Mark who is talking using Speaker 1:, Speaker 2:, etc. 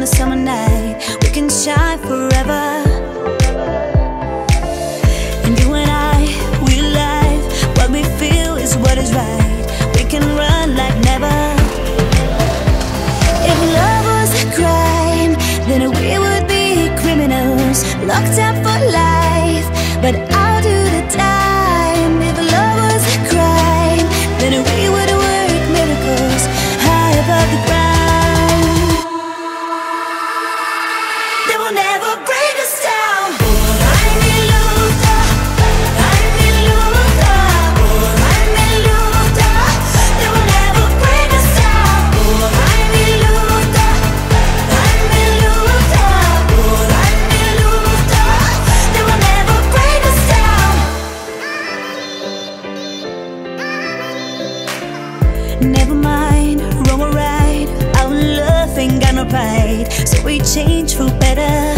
Speaker 1: a summer night. We can shine forever. And you and I, we live. What we feel is what is right. We can run like never. If love was a crime, then we would be criminals, locked up for life. But I'll do the time. If love was a crime, then we would work miracles high above the ground. They will never break us down. I'm in Luther, I'm in Luther, I'm in Luther. They will never break us down. I'm in Luther, I'm in Luther, I'm in Luther. They will never break us down. Never mind, wrong or right, our love ain't got no pride. So we change for better.